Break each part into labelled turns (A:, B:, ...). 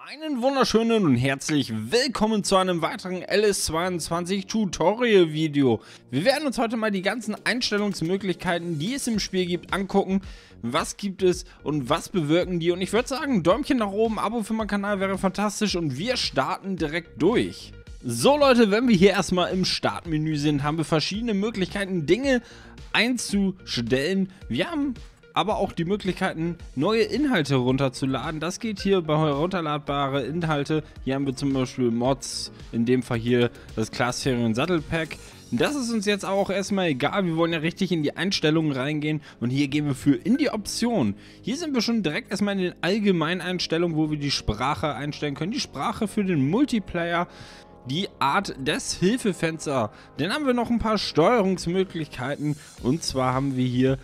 A: Einen wunderschönen und herzlich willkommen zu einem weiteren LS22 Tutorial Video. Wir werden uns heute mal die ganzen Einstellungsmöglichkeiten, die es im Spiel gibt, angucken. Was gibt es und was bewirken die? Und ich würde sagen, Däumchen nach oben, Abo für meinen Kanal wäre fantastisch und wir starten direkt durch. So Leute, wenn wir hier erstmal im Startmenü sind, haben wir verschiedene Möglichkeiten, Dinge einzustellen. Wir haben aber auch die Möglichkeiten, neue Inhalte runterzuladen. Das geht hier bei herunterladbare Inhalte. Hier haben wir zum Beispiel Mods, in dem Fall hier das Classferien Sattelpack. Das ist uns jetzt auch erstmal egal, wir wollen ja richtig in die Einstellungen reingehen und hier gehen wir für in die Option. Hier sind wir schon direkt erstmal in den Allgemeineinstellungen, wo wir die Sprache einstellen können. Die Sprache für den Multiplayer, die Art des Hilfefensters. Dann haben wir noch ein paar Steuerungsmöglichkeiten und zwar haben wir hier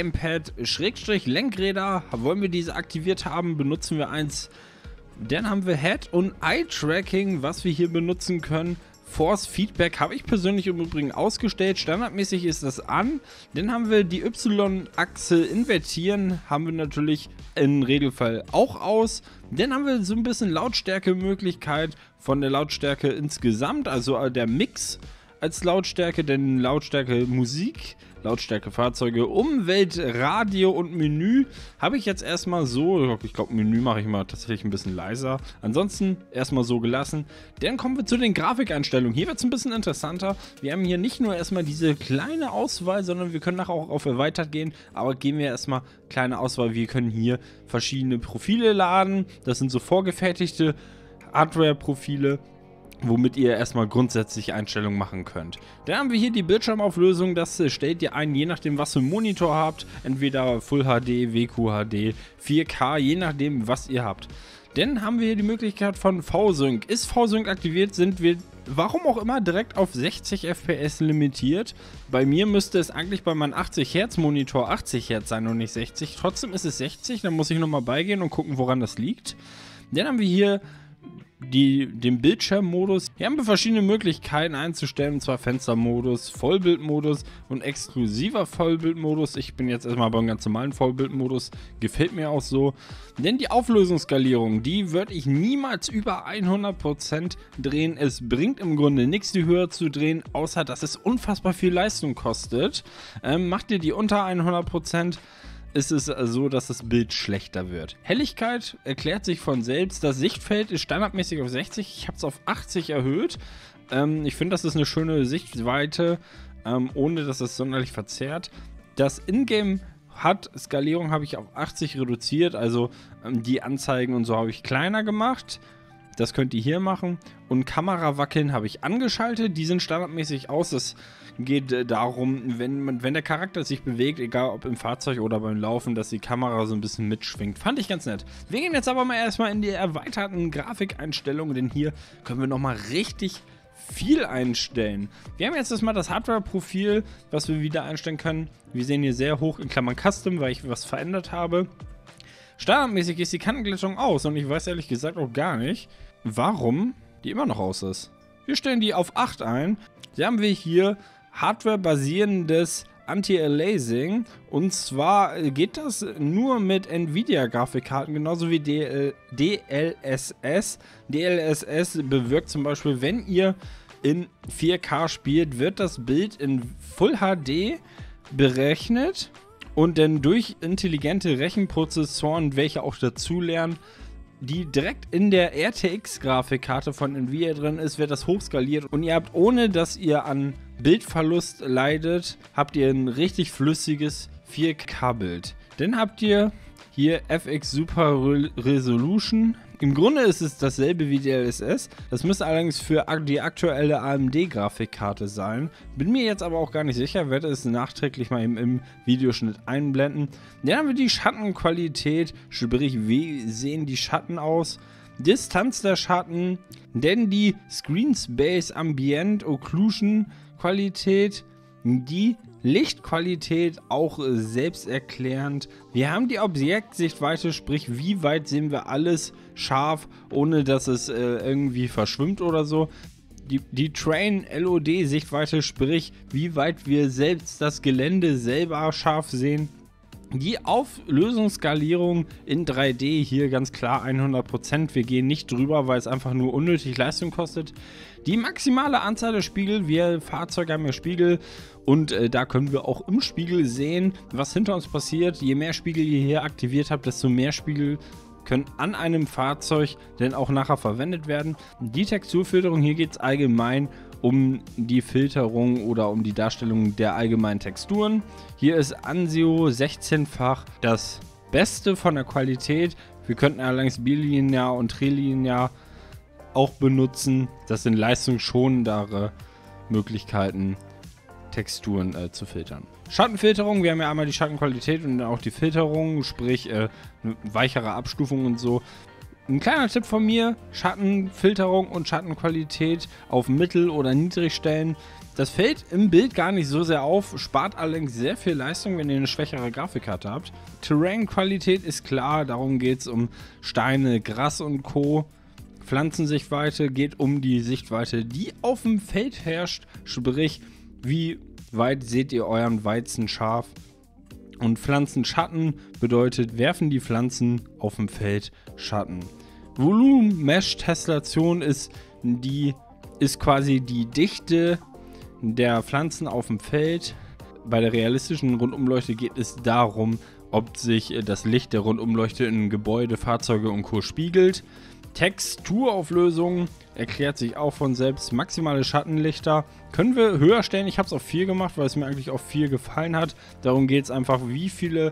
A: Gamepad-Lenkräder. Wollen wir diese aktiviert haben, benutzen wir eins. Dann haben wir Head- und Eye-Tracking, was wir hier benutzen können. Force Feedback habe ich persönlich im Übrigen ausgestellt. Standardmäßig ist das an. Dann haben wir die Y-Achse invertieren, haben wir natürlich im Regelfall auch aus. Dann haben wir so ein bisschen Lautstärke-Möglichkeit von der Lautstärke insgesamt, also der Mix als Lautstärke, denn Lautstärke Musik, Lautstärke Fahrzeuge, Umwelt, Radio und Menü habe ich jetzt erstmal so, ich glaube Menü mache ich mal tatsächlich ein bisschen leiser, ansonsten erstmal so gelassen. Dann kommen wir zu den Grafikeinstellungen. Hier wird es ein bisschen interessanter. Wir haben hier nicht nur erstmal diese kleine Auswahl, sondern wir können nachher auch auf erweitert gehen, aber gehen wir erstmal kleine Auswahl. Wir können hier verschiedene Profile laden, das sind so vorgefertigte Hardware-Profile, womit ihr erstmal grundsätzlich Einstellungen machen könnt. Dann haben wir hier die Bildschirmauflösung, das stellt ihr ein, je nachdem was für einen Monitor habt, entweder Full HD, WQHD, 4K, je nachdem was ihr habt. Dann haben wir hier die Möglichkeit von V-Sync. Ist V-Sync aktiviert, sind wir, warum auch immer, direkt auf 60 FPS limitiert. Bei mir müsste es eigentlich bei meinem 80 Hertz Monitor 80 Hertz sein und nicht 60. Trotzdem ist es 60, dann muss ich nochmal beigehen und gucken, woran das liegt. Dann haben wir hier den Bildschirmmodus. Hier haben wir verschiedene Möglichkeiten einzustellen, und zwar Fenstermodus, Vollbildmodus und exklusiver Vollbildmodus. Ich bin jetzt erstmal beim ganz normalen Vollbildmodus, gefällt mir auch so. Denn die Auflösungsskalierung, die würde ich niemals über 100% drehen. Es bringt im Grunde nichts, die höher zu drehen, außer dass es unfassbar viel Leistung kostet. Macht ihr die unter 100%, ist es so, dass das Bild schlechter wird. Helligkeit erklärt sich von selbst. Das Sichtfeld ist standardmäßig auf 60. Ich habe es auf 80 erhöht. Ich finde, das ist eine schöne Sichtweite, ohne dass es sonderlich verzerrt. Das Ingame HUD-Skalierung habe ich auf 80 reduziert. Also die Anzeigen und so habe ich kleiner gemacht. Das könnt ihr hier machen. Und Kamerawackeln habe ich angeschaltet. Die sind standardmäßig aus. Das geht darum, wenn der Charakter sich bewegt, egal ob im Fahrzeug oder beim Laufen, dass die Kamera so ein bisschen mitschwingt. Fand ich ganz nett. Wir gehen jetzt aber mal erstmal in die erweiterten Grafikeinstellungen, denn hier können wir nochmal richtig viel einstellen. Wir haben jetzt erstmal das Hardware-Profil, was wir wieder einstellen können. Wir sehen hier sehr hoch in Klammern Custom, weil ich was verändert habe. Standardmäßig ist die Kantenglättung aus und ich weiß ehrlich gesagt auch gar nicht, warum die immer noch aus ist. Wir stellen die auf 8 ein. Hier haben wir hier Hardware-basierendes Anti-Aliasing, und zwar geht das nur mit Nvidia-Grafikkarten, genauso wie DLSS. DLSS bewirkt zum Beispiel, wenn ihr in 4K spielt, wird das Bild in Full HD berechnet und dann durch intelligente Rechenprozessoren, welche auch dazulernen, die direkt in der RTX-Grafikkarte von Nvidia drin ist, wird das hochskaliert und ihr habt, ohne dass ihr an Bildverlust leidet, habt ihr ein richtig flüssiges 4K-Bild. Dann habt ihr hier FX Super Resolution. Im Grunde ist es dasselbe wie DLSS. Das müsste allerdings für die aktuelle AMD-Grafikkarte sein. Bin mir jetzt aber auch gar nicht sicher, werde es nachträglich mal im Videoschnitt einblenden. Dann haben wir die Schattenqualität, sprich, wie sehen die Schatten aus? Distanz der Schatten, denn die Screen Space Ambient Occlusion Qualität, die Lichtqualität auch selbsterklärend. Wir haben die Objektsichtweite, sprich wie weit sehen wir alles scharf, ohne dass es irgendwie verschwimmt oder so. Die Train LOD Sichtweite, sprich wie weit wir selbst das Gelände selber scharf sehen. Die Auflösungsskalierung in 3D hier ganz klar 100%. Wir gehen nicht drüber, weil es einfach nur unnötig Leistung kostet. Die maximale Anzahl der Spiegel. Wir Fahrzeuge haben ja Spiegel und da können wir auch im Spiegel sehen, was hinter uns passiert. Je mehr Spiegel ihr hier aktiviert habt, desto mehr Spiegel können an einem Fahrzeug dann auch nachher verwendet werden. Die Texturfilterung, hier geht es allgemein um die Filterung oder um die Darstellung der allgemeinen Texturen. Hier ist Ansio 16-fach das Beste von der Qualität. Wir könnten allerdings bilinear und trilinear auch benutzen. Das sind leistungsschonendere Möglichkeiten, Texturen zu filtern. Schattenfilterung, wir haben ja einmal die Schattenqualität und dann auch die Filterung, sprich eine weichere Abstufung und so. Ein kleiner Tipp von mir, Schattenfilterung und Schattenqualität auf Mittel oder Niedrig stellen. Das fällt im Bild gar nicht so sehr auf, spart allerdings sehr viel Leistung, wenn ihr eine schwächere Grafikkarte habt. Terrain-Qualität ist klar, darum geht es um Steine, Gras und Co. Pflanzensichtweite geht um die Sichtweite, die auf dem Feld herrscht, sprich, wie weit seht ihr euren Weizen scharf. Und Pflanzenschatten bedeutet, werfen die Pflanzen auf dem Feld Schatten. Volumen-Mesh-Tessellation ist quasi die Dichte der Pflanzen auf dem Feld. Bei der realistischen Rundumleuchte geht es darum, ob sich das Licht der Rundumleuchte in Gebäude, Fahrzeuge und Co. spiegelt. Texturauflösung erklärt sich auch von selbst. Maximale Schattenlichter können wir höher stellen. Ich habe es auf 4 gemacht, weil es mir eigentlich auf 4 gefallen hat. Darum geht es einfach, wie viele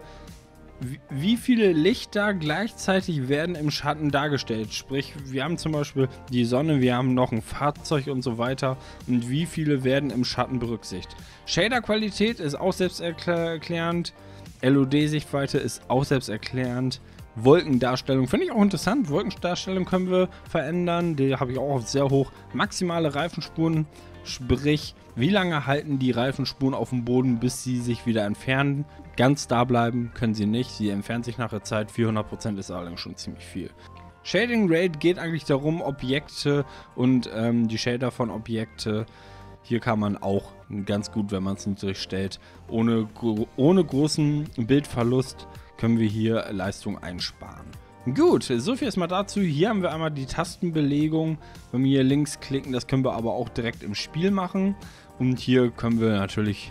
A: Lichter gleichzeitig werden im Schatten dargestellt. Sprich, wir haben zum Beispiel die Sonne, wir haben noch ein Fahrzeug und so weiter. Und wie viele werden im Schatten berücksichtigt. Shader-Qualität ist auch selbsterklärend. LOD-Sichtweite ist auch selbsterklärend. Wolkendarstellung finde ich auch interessant. Wolkendarstellung können wir verändern. Die habe ich auch auf sehr hoch. Maximale Reifenspuren, sprich, wie lange halten die Reifenspuren auf dem Boden, bis sie sich wieder entfernen. Ganz da bleiben können sie nicht. Sie entfernen sich nach der Zeit. 400% ist allerdings schon ziemlich viel. Shading Rate geht eigentlich darum, Objekte und die Shader von Objekte. Hier kann man auch ganz gut, wenn man es niedrig stellt, ohne großen Bildverlust können wir hier Leistung einsparen. Gut, so viel erstmal dazu. Hier haben wir einmal die Tastenbelegung. Wenn wir hier links klicken, das können wir aber auch direkt im Spiel machen. Und hier können wir natürlich,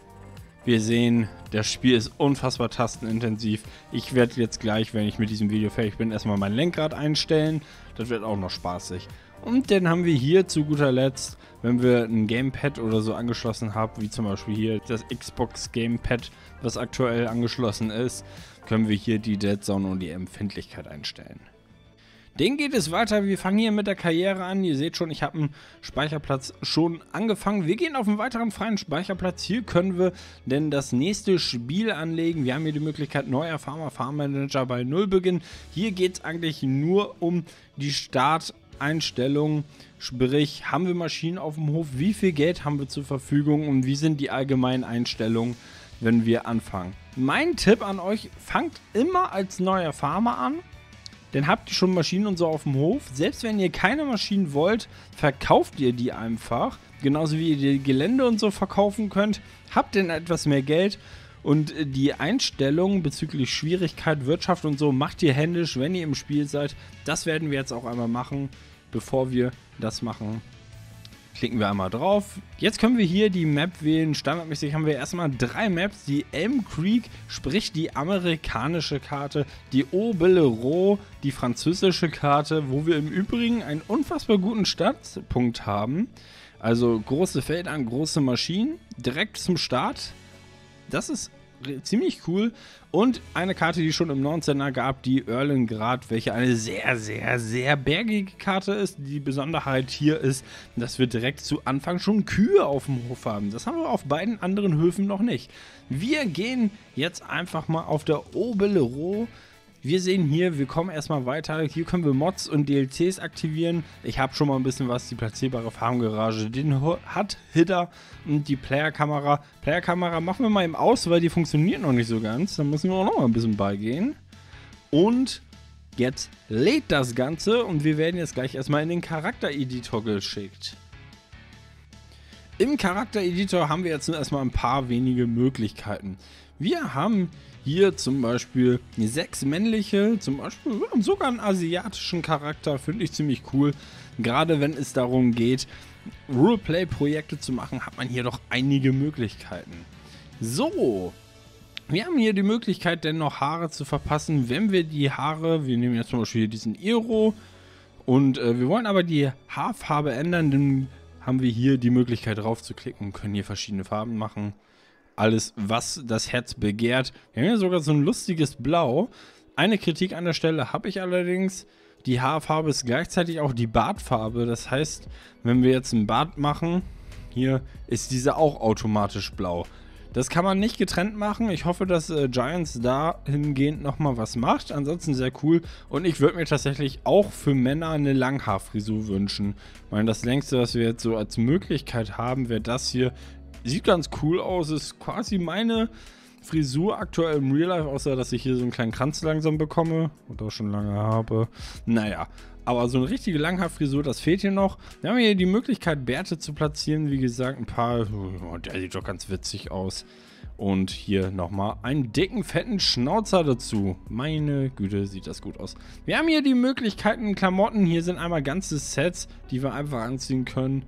A: wir sehen, das Spiel ist unfassbar tastenintensiv. Ich werde jetzt gleich, wenn ich mit diesem Video fertig bin, erstmal mein Lenkrad einstellen. Das wird auch noch spaßig. Und dann haben wir hier zu guter Letzt, wenn wir ein Gamepad oder so angeschlossen haben, wie zum Beispiel hier das Xbox Gamepad, was aktuell angeschlossen ist, können wir hier die Dead Zone und die Empfindlichkeit einstellen. Den geht es weiter. Wir fangen hier mit der Karriere an. Ihr seht schon, ich habe einen Speicherplatz schon angefangen. Wir gehen auf einen weiteren freien Speicherplatz. Hier können wir denn das nächste Spiel anlegen. Wir haben hier die Möglichkeit, neuer Farm Manager bei 0 beginnen. Hier geht es eigentlich nur um die Starteinstellung. Sprich, haben wir Maschinen auf dem Hof? Wie viel Geld haben wir zur Verfügung? Und wie sind die allgemeinen Einstellungen, wenn wir anfangen? Mein Tipp an euch, fangt immer als neuer Farmer an. Dann habt ihr schon Maschinen und so auf dem Hof. Selbst wenn ihr keine Maschinen wollt, verkauft ihr die einfach. Genauso wie ihr die Gelände und so verkaufen könnt. Habt dann etwas mehr Geld. Und die Einstellungen bezüglich Schwierigkeit, Wirtschaft und so macht ihr händisch, wenn ihr im Spiel seid. Das werden wir jetzt auch einmal machen. Bevor wir das machen, klicken wir einmal drauf. Jetzt können wir hier die Map wählen. Standardmäßig haben wir erstmal 3 Maps. Die Elm Creek, sprich die amerikanische Karte. Die Haut-Bellerots, die französische Karte, wo wir im Übrigen einen unfassbar guten Startpunkt haben. Also große Felder, große Maschinen, direkt zum Start. Das ist ziemlich cool. Und eine Karte, die schon im 19er gab, die Erlengrad, welche eine sehr, sehr, sehr bergige Karte ist. Die Besonderheit hier ist, dass wir direkt zu Anfang schon Kühe auf dem Hof haben. Das haben wir auf beiden anderen Höfen noch nicht. Wir gehen jetzt einfach mal auf der Haut-Bellerots. Wir sehen hier, wir kommen erstmal weiter. Hier können wir Mods und DLCs aktivieren. Ich habe schon mal ein bisschen was. Die platzierbare Farmgarage, den Hut-Hitter und die Player-Kamera. Player-Kamera machen wir mal eben aus, weil die funktioniert noch nicht so ganz. Da müssen wir auch noch mal ein bisschen beigehen. Und jetzt lädt das Ganze und wir werden jetzt gleich erstmal in den Charakter-Editor geschickt. Im Charaktereditor haben wir jetzt nur erstmal ein paar wenige Möglichkeiten. Wir haben hier zum Beispiel 6 männliche, zum Beispiel sogar einen asiatischen Charakter, finde ich ziemlich cool. Gerade wenn es darum geht, Roleplay-Projekte zu machen, hat man hier doch einige Möglichkeiten. So, wir haben hier die Möglichkeit, denn noch Haare zu verpassen, wenn wir die Haare, wir nehmen jetzt zum Beispiel hier diesen Iro und wir wollen aber die Haarfarbe ändern, dann haben wir hier die Möglichkeit drauf zu klicken und können hier verschiedene Farben machen. Alles, was das Herz begehrt. Wir haben hier sogar so ein lustiges Blau. Eine Kritik an der Stelle habe ich allerdings. Die Haarfarbe ist gleichzeitig auch die Bartfarbe. Das heißt, wenn wir jetzt einen Bart machen, hier ist diese auch automatisch blau. Das kann man nicht getrennt machen. Ich hoffe, dass Giants dahingehend nochmal was macht. Ansonsten sehr cool. Und ich würde mir tatsächlich auch für Männer eine Langhaarfrisur wünschen. Ich meine, das längste, was wir jetzt so als Möglichkeit haben, wäre das hier. Sieht ganz cool aus. Ist quasi meine Frisur aktuell im Real Life, außer dass ich hier so einen kleinen Kranz langsam bekomme. Und auch schon lange habe. Naja. Aber so eine richtige Langhaarfrisur, das fehlt hier noch. Wir haben hier die Möglichkeit, Bärte zu platzieren. Wie gesagt, ein paar. Oh, der sieht doch ganz witzig aus. Und hier nochmal einen dicken, fetten Schnauzer dazu. Meine Güte, sieht das gut aus. Wir haben hier die Möglichkeiten, Klamotten. Hier sind einmal ganze Sets, die wir einfach anziehen können.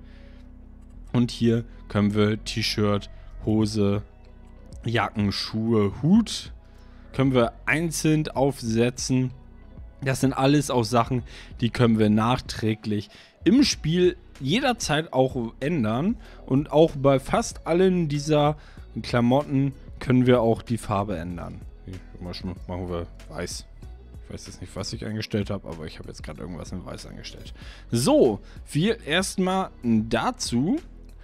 A: Und hier können wir T-Shirt, Hose, Jacken, Schuhe, Hut. Können wir einzeln aufsetzen. Das sind alles auch Sachen, die können wir nachträglich im Spiel jederzeit auch ändern. Und auch bei fast allen dieser Klamotten können wir auch die Farbe ändern. Machen wir weiß. Ich weiß jetzt nicht, was ich eingestellt habe, aber ich habe jetzt gerade irgendwas in weiß eingestellt. So, wir erstmal dazu.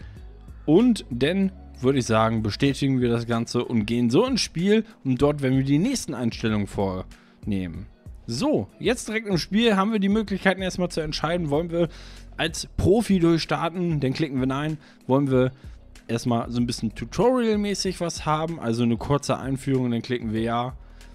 A: Und dann würde ich sagen, bestätigen wir das Ganze und gehen so ins Spiel. Und dort werden wir die nächsten Einstellungen vornehmen. So, jetzt direkt im Spiel haben wir die Möglichkeiten erstmal zu entscheiden, wollen wir als Profi durchstarten, dann klicken wir Nein, wollen wir erstmal so ein bisschen Tutorial-mäßig was haben, also eine kurze Einführung, dann klicken wir Ja,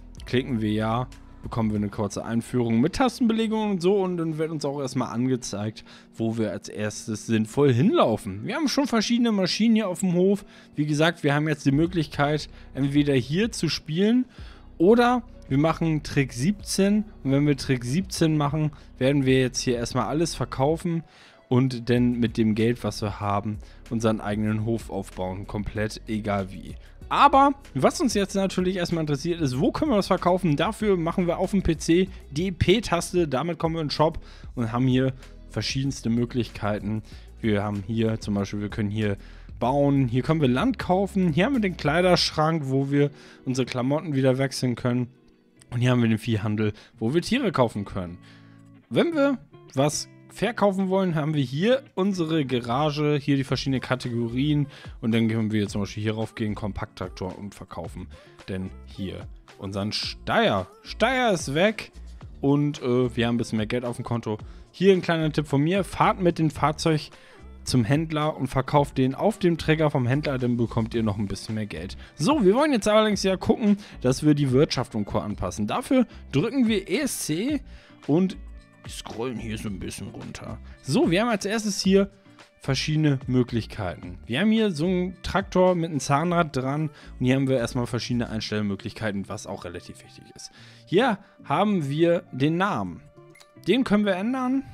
A: bekommen wir eine kurze Einführung mit Tastenbelegung und so und dann wird uns auch erstmal angezeigt, wo wir als erstes sinnvoll hinlaufen. Wir haben schon verschiedene Maschinen hier auf dem Hof, wie gesagt, wir haben jetzt die Möglichkeit, entweder hier zu spielen oder wir machen Trick 17 und wenn wir Trick 17 machen, werden wir jetzt hier erstmal alles verkaufen und dann mit dem Geld, was wir haben, unseren eigenen Hof aufbauen. Komplett egal wie. Aber was uns jetzt natürlich erstmal interessiert ist, wo können wir das verkaufen? Dafür machen wir auf dem PC die P-Taste, damit kommen wir in den Shop und haben hier verschiedenste Möglichkeiten. Wir haben hier zum Beispiel, wir können hier bauen, hier können wir Land kaufen, hier haben wir den Kleiderschrank, wo wir unsere Klamotten wieder wechseln können. Und hier haben wir den Viehhandel, wo wir Tiere kaufen können. Wenn wir was verkaufen wollen, haben wir hier unsere Garage, hier die verschiedenen Kategorien. Und dann können wir zum Beispiel hier rauf gehen, Kompakttraktor und verkaufen. Denn hier unseren Steier. Steier ist weg und wir haben ein bisschen mehr Geld auf dem Konto. Hier ein kleiner Tipp von mir, fahrt mit dem Fahrzeug zum Händler und verkauft den auf dem Träger vom Händler, dann bekommt ihr noch ein bisschen mehr Geld. So, wir wollen jetzt allerdings ja gucken, dass wir die Wirtschaft und Co. anpassen. Dafür drücken wir ESC und scrollen hier so ein bisschen runter. So, wir haben als erstes hier verschiedene Möglichkeiten. Wir haben hier so einen Traktor mit einem Zahnrad dran und hier haben wir erstmal verschiedene Einstellmöglichkeiten, was auch relativ wichtig ist. Hier haben wir den Namen. Den können wir ändern.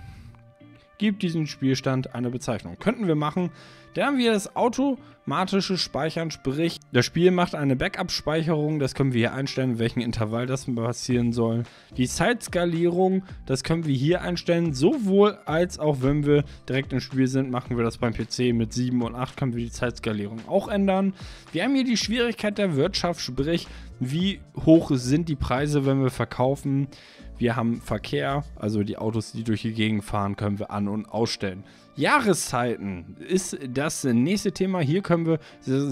A: Gibt diesem Spielstand eine Bezeichnung. Könnten wir machen. Dann haben wir das automatische Speichern, sprich, das Spiel macht eine Backup-Speicherung, das können wir hier einstellen, in welchem Intervall das passieren soll. Die Zeitskalierung, das können wir hier einstellen, sowohl als auch wenn wir direkt im Spiel sind, machen wir das beim PC mit 7 und 8, können wir die Zeitskalierung auch ändern. Wir haben hier die Schwierigkeit der Wirtschaft, sprich, wie hoch sind die Preise, wenn wir verkaufen. Wir haben Verkehr, also die Autos, die durch die Gegend fahren, können wir an- und ausstellen. Jahreszeiten ist das nächste Thema. Hier können wir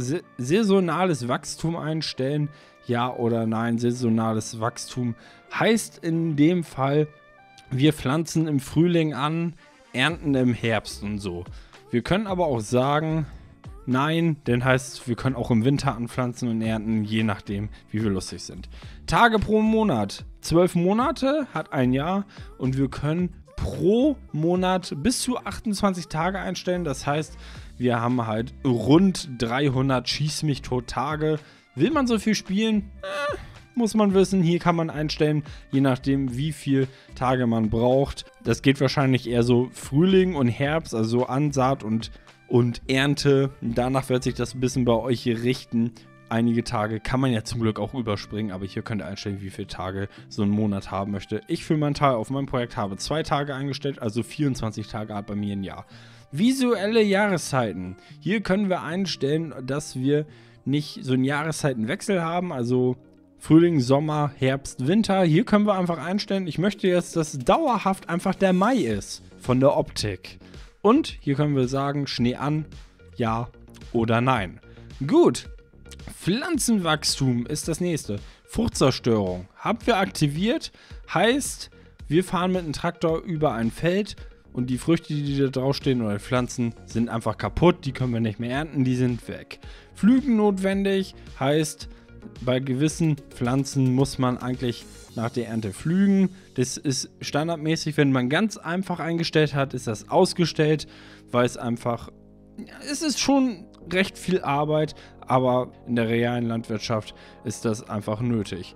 A: saisonales Wachstum einstellen. Ja oder nein, saisonales Wachstum heißt in dem Fall, wir pflanzen im Frühling an, ernten im Herbst und so. Wir können aber auch sagen, nein, denn heißt, wir können auch im Winter anpflanzen und ernten, je nachdem, wie wir lustig sind. Tage pro Monat. 12 Monate hat ein Jahr und wir können pro Monat bis zu 28 Tage einstellen. Das heißt, Wir haben halt rund 300 Schieß mich tot Tage. Will man so viel spielen? Muss man wissen. Hier kann man einstellen, je nachdem wie viele Tage man braucht. Das geht wahrscheinlich eher so Frühling und Herbst, also so Ansaat und Ernte. Danach wird sich das ein bisschen bei euch hier richten. Einige Tage kann man ja zum Glück auch überspringen, aber hier könnt ihr einstellen, wie viele Tage so ein Monat haben möchte. Ich für meinen Teil auf meinem Projekt habe 2 Tage eingestellt, also 24 Tage hat bei mir ein Jahr. Visuelle Jahreszeiten. Hier können wir einstellen, dass wir nicht so einen Jahreszeitenwechsel haben, also Frühling, Sommer, Herbst, Winter. Hier können wir einfach einstellen, ich möchte jetzt, dass dauerhaft einfach der Mai ist, von der Optik. Und hier können wir sagen, Schnee an, ja oder nein. Gut. Pflanzenwachstum ist das nächste. Fruchtzerstörung haben wir aktiviert, heißt, wir fahren mit einem Traktor über ein Feld und die Früchte, die da draufstehen oder die Pflanzen, sind einfach kaputt, die können wir nicht mehr ernten, die sind weg. Pflügen notwendig, heißt, bei gewissen Pflanzen muss man eigentlich nach der Ernte pflügen. Das ist standardmäßig, wenn man ganz einfach eingestellt hat, ist das ausgestellt, weil es einfach, es ist schon recht viel Arbeit, aber in der realen Landwirtschaft ist das einfach nötig.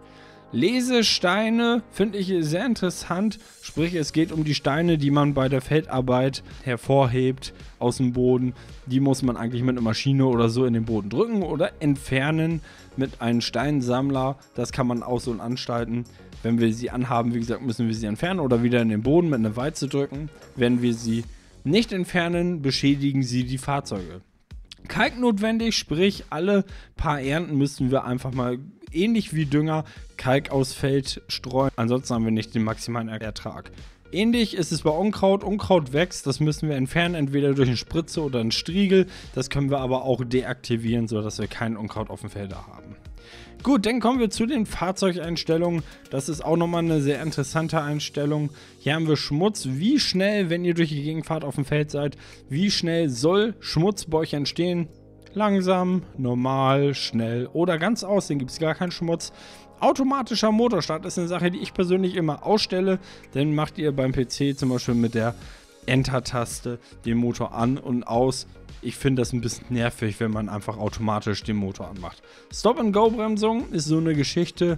A: Lesesteine finde ich sehr interessant, sprich es geht um die Steine, die man bei der Feldarbeit hervorhebt aus dem Boden. Die muss man eigentlich mit einer Maschine oder so in den Boden drücken oder entfernen mit einem Steinsammler. Das kann man aus- und anstalten. Wenn wir sie anhaben, wie gesagt, müssen wir sie entfernen oder wieder in den Boden mit einer Walze drücken. Wenn wir sie nicht entfernen, beschädigen sie die Fahrzeuge. Kalk notwendig, sprich alle paar Ernten müssen wir einfach mal ähnlich wie Dünger Kalk aufs Feld streuen, ansonsten haben wir nicht den maximalen Ertrag. Ähnlich ist es bei Unkraut. Unkraut wächst, das müssen wir entfernen, entweder durch eine Spritze oder einen Striegel. Das können wir aber auch deaktivieren, sodass wir kein Unkraut auf dem Feld haben. Gut, dann kommen wir zu den Fahrzeugeinstellungen. Das ist auch nochmal eine sehr interessante Einstellung. Hier haben wir Schmutz. Wie schnell, wenn ihr durch die Gegend fahrt auf dem Feld seid, wie schnell soll Schmutz bei euch entstehen? Langsam, normal, schnell oder ganz aus, dann gibt es gar keinen Schmutz. Automatischer Motorstart ist eine Sache, die ich persönlich immer ausstelle. Dann macht ihr beim PC zum Beispiel mit der Enter-Taste den Motor an und aus. Ich finde das ein bisschen nervig, wenn man einfach automatisch den Motor anmacht. Stop-and-Go-Bremsung ist so eine Geschichte.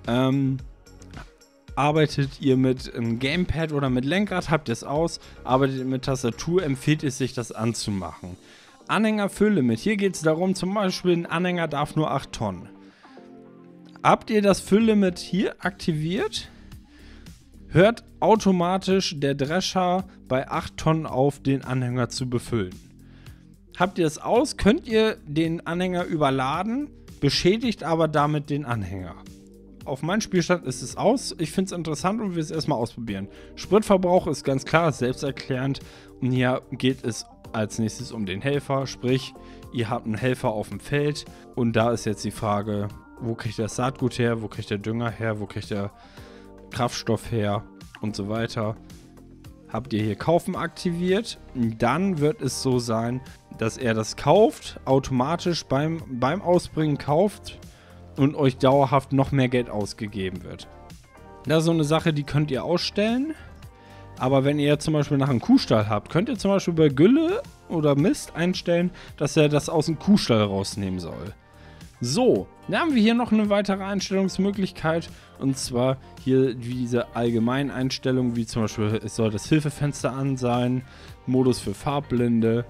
A: Arbeitet ihr mit einem Gamepad oder mit Lenkrad, habt ihr es aus. Arbeitet ihr mit Tastatur, empfiehlt es sich, das anzumachen. Anhängerfülllimit. Hier geht es darum, zum Beispiel ein Anhänger darf nur 8 Tonnen. Habt ihr das Fülllimit hier aktiviert, hört automatisch der Drescher bei 8 Tonnen auf, den Anhänger zu befüllen. Habt ihr es aus, könnt ihr den Anhänger überladen, beschädigt aber damit den Anhänger. Auf meinem Spielstand ist es aus. Ich finde es interessant und will es erstmal ausprobieren. Spritverbrauch ist ganz klar, ist selbsterklärend. Und hier geht es als nächstes um den Helfer. Sprich, ihr habt einen Helfer auf dem Feld. Und da ist jetzt die Frage, wo kriegt der Saatgut her, wo kriegt der Dünger her, wo kriegt der Kraftstoff her und so weiter. Habt ihr hier Kaufen aktiviert, dann wird es so sein, dass er das kauft, automatisch beim Ausbringen kauft und euch dauerhaft noch mehr Geld ausgegeben wird. Das ist so eine Sache, die könnt ihr ausstellen. Aber wenn ihr zum Beispiel nach einem Kuhstall habt, könnt ihr zum Beispiel bei Gülle oder Mist einstellen, dass er das aus dem Kuhstall rausnehmen soll. So, dann haben wir hier noch eine weitere Einstellungsmöglichkeit und zwar hier diese allgemeinen Einstellungen, wie zum Beispiel es soll das Hilfefenster an sein, Modus für Farbblinde,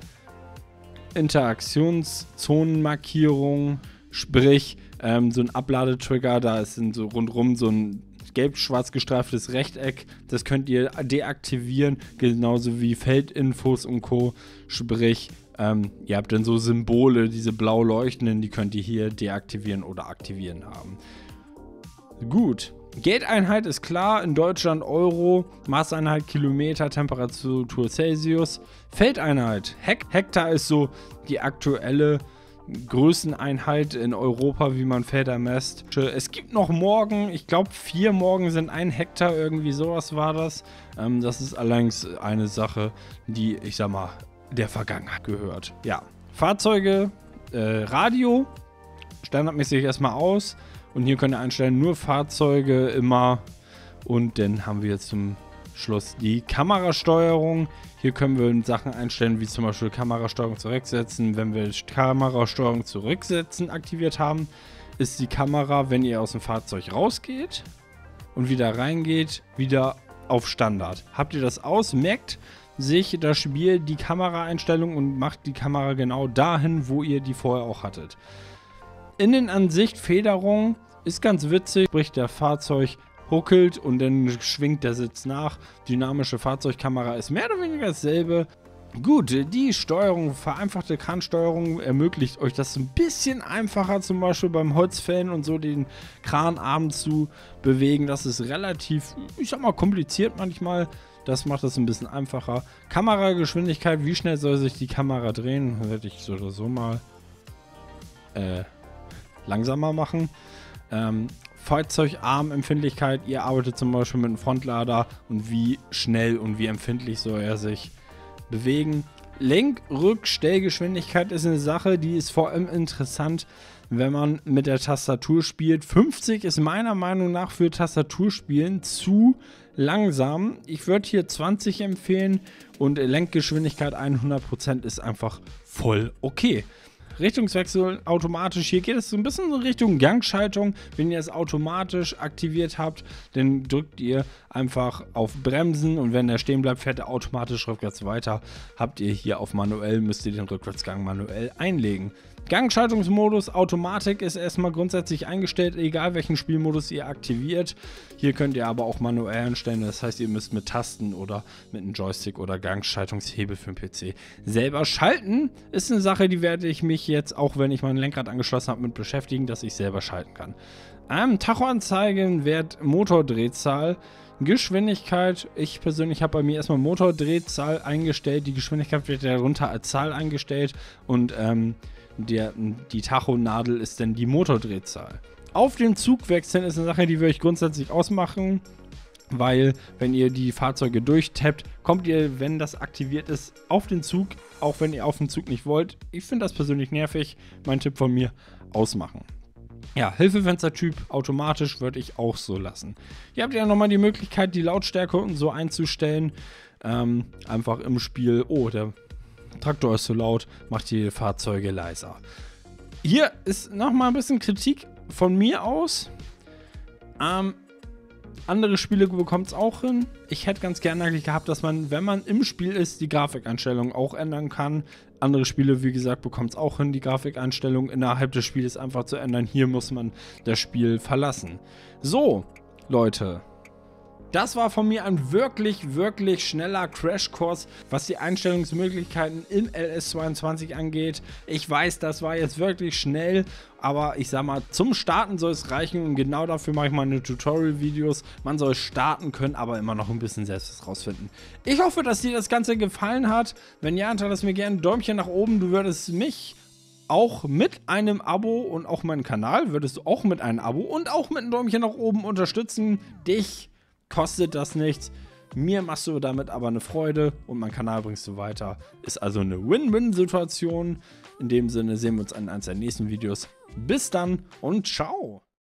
A: Interaktionszonenmarkierung, sprich so ein Abladetrigger, da ist so rundrum so ein gelb-schwarz gestreiftes Rechteck, das könnt ihr deaktivieren, genauso wie Feldinfos und Co. Sprich, ihr habt dann so Symbole, diese blau leuchtenden, die könnt ihr hier deaktivieren oder aktivieren haben. Gut, Geldeinheit ist klar, in Deutschland Euro, Maßeinheit Kilometer, Temperatur Celsius, Feldeinheit, Hektar ist so die aktuelle Größeneinheit in Europa, wie man Felder messt. Es gibt noch Morgen, ich glaube 4 Morgen sind 1 Hektar, irgendwie sowas war das. Das ist allerdings eine Sache, die, ich sag mal, der Vergangenheit gehört. Ja, Fahrzeuge, Radio, standardmäßig erstmal aus. Und hier könnt ihr einstellen, nur Fahrzeuge immer. Und dann haben wir jetzt zum Schluss die Kamerasteuerung. Hier können wir Sachen einstellen, wie zum Beispiel Kamerasteuerung zurücksetzen. Wenn wir Kamerasteuerung zurücksetzen aktiviert haben, ist die Kamera, wenn ihr aus dem Fahrzeug rausgeht und wieder reingeht, wieder auf Standard. Habt ihr das aus, merkt sich das Spiel die Kameraeinstellung und macht die Kamera genau dahin, wo ihr die vorher auch hattet. Innenansicht, Federung ist ganz witzig, sprich der Fahrzeug ruckelt und dann schwingt der Sitz nach. Dynamische Fahrzeugkamera ist mehr oder weniger dasselbe. Gut, die Steuerung, vereinfachte Kransteuerung ermöglicht euch das ein bisschen einfacher, zum Beispiel beim Holzfällen und so den Kran abends zu bewegen. Das ist relativ, ich sag mal, kompliziert manchmal. Das macht es ein bisschen einfacher. Kamerageschwindigkeit, wie schnell soll sich die Kamera drehen? Werde ich so oder so mal langsamer machen. Fahrzeugarmempfindlichkeit, ihr arbeitet zum Beispiel mit einem Frontlader und wie schnell und wie empfindlich soll er sich bewegen. Lenkrückstellgeschwindigkeit ist eine Sache, die ist vor allem interessant, wenn man mit der Tastatur spielt. 50 ist meiner Meinung nach für Tastaturspielen zu langsam. Ich würde hier 20 empfehlen und Lenkgeschwindigkeit 100% ist einfach voll okay. Richtungswechsel automatisch. Hier geht es so ein bisschen in Richtung Gangschaltung. Wenn ihr es automatisch aktiviert habt, dann drückt ihr einfach auf Bremsen und wenn er stehen bleibt, fährt er automatisch rückwärts weiter. Habt ihr hier auf manuell, müsst ihr den Rückwärtsgang manuell einlegen. Gangschaltungsmodus, Automatik ist erstmal grundsätzlich eingestellt, egal welchen Spielmodus ihr aktiviert. Hier könnt ihr aber auch manuell einstellen, das heißt, ihr müsst mit Tasten oder mit einem Joystick oder Gangschaltungshebel für den PC selber schalten. Ist eine Sache, die werde ich mich jetzt, auch wenn ich mein Lenkrad angeschlossen habe, mit beschäftigen, dass ich selber schalten kann. Tachoanzeigen, Wert Motordrehzahl. Geschwindigkeit, ich persönlich habe bei mir erstmal Motordrehzahl eingestellt, die Geschwindigkeit wird darunter als Zahl eingestellt und die Tachonadel ist dann die Motordrehzahl. Auf den Zug wechseln ist eine Sache, die würde ich grundsätzlich ausmachen, weil wenn ihr die Fahrzeuge durchtappt, kommt ihr, wenn das aktiviert ist, auf den Zug, auch wenn ihr auf den Zug nicht wollt. Ich finde das persönlich nervig, mein Tipp von mir, ausmachen. Ja, Hilfefenstertyp automatisch würde ich auch so lassen. Hier habt ihr ja nochmal die Möglichkeit, die Lautstärke und so einzustellen. Einfach im Spiel, oh, der Traktor ist zu laut, macht die Fahrzeuge leiser. Hier ist nochmal ein bisschen Kritik von mir aus. Andere Spiele bekommt es auch hin. Ich hätte ganz gerne eigentlich gehabt, dass man, wenn man im Spiel ist, die Grafikeinstellungen auch ändern kann. Andere Spiele, wie gesagt, bekommt es auch hin, die Grafikeinstellungen innerhalb des Spiels einfach zu ändern. Hier muss man das Spiel verlassen. So, Leute. Das war von mir ein wirklich, wirklich schneller Crashkurs, was die Einstellungsmöglichkeiten im LS22 angeht. Ich weiß, das war jetzt wirklich schnell, aber ich sag mal, zum Starten soll es reichen und genau dafür mache ich meine Tutorial-Videos. Man soll starten können, aber immer noch ein bisschen selbst rausfinden. Ich hoffe, dass dir das Ganze gefallen hat. Wenn ja, hinterlass mir gerne ein Däumchen nach oben. Du würdest mich auch mit einem Abo und auch meinen Kanal würdest du auch mit einem Abo und auch mit einem Däumchen nach oben unterstützen. Dich kostet das nichts. Mir machst du damit aber eine Freude und meinen Kanal bringst du weiter. Ist also eine Win-Win-Situation. In dem Sinne sehen wir uns in eines der nächsten Videos. Bis dann und ciao.